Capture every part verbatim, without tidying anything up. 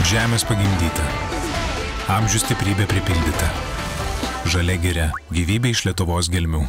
Žemės pagimdyta. Amžių stiprybė pripildyta. Žalia giria. Gyvybė iš Lietuvos gelmių.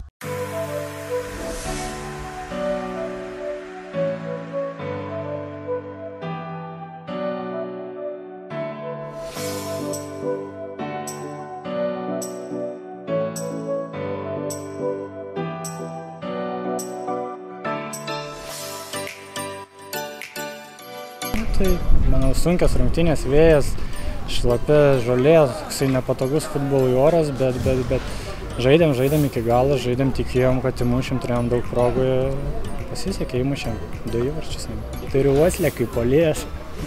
Tai, manau, sunkios rungtynės, vėjas, šlapia žolė, toksai nepatogus futbolui oras, bet, bet, bet žaidėm, žaidėm iki galo, žaidėm, tikėjom, kad įmušim, turėjom daug progų, pasisekė, įmušėm du įvarčius. Turiu uoslę kaip puolėjas.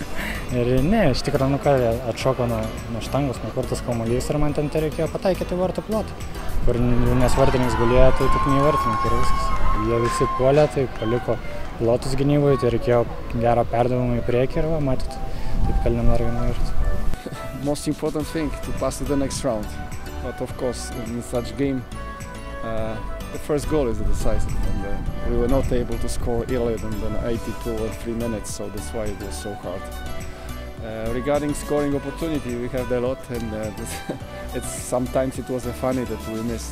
Ir ne, iš tikrųjų, nu ką, atšoko nuo, nuo štangos, nuo kur tas kamuolys ir man ten reikėjo pataikyti vartų plotą. Kur nes vartininkas gulėjo, tai tik nei vartininkai ir viskas. Jie visi puolė, tai paliko plotus gynybai, tai reikėjo gerą perdavimą į priekį ir va, matyt, taip pelnėm dar vieną įvartį. Most important thing to pass to the next round, but of course in such game uh, the first goal is decisive, and uh, we were not able to score earlier than, than eighty-two or three minutes, so that's why it was so hard. Uh, regarding scoring opportunity, we have a lot, and uh, it's sometimes it was uh, funny that we missed.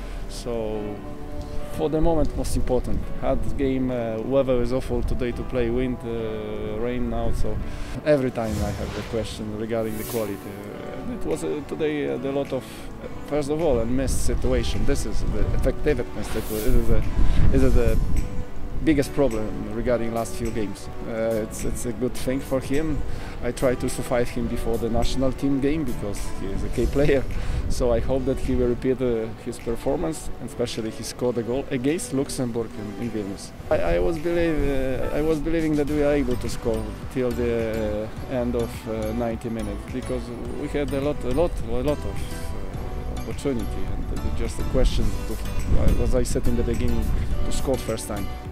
So for the moment, most important. Hard game, uh, weather is awful today to play, wind, uh, rain now, so every time I have the question regarding the quality. Uh, it was uh, today uh, a lot of, uh, first of all, a missed situation. This is the effectiveness that is a, is the biggest problem regarding last few games. Uh, it's, it's a good thing for him. I try to survive him before the national team game because he is a key player. So I hope that he will repeat uh, his performance, and especially he scored a goal against Luxembourg in, in Vilnius. I, I, was believe, uh, I was believing that we are able to score till the uh, end of uh, ninety minutes because we had a lot, a lot, a lot of uh, opportunity, and it's just a question, to, as I said in the beginning, to score first time.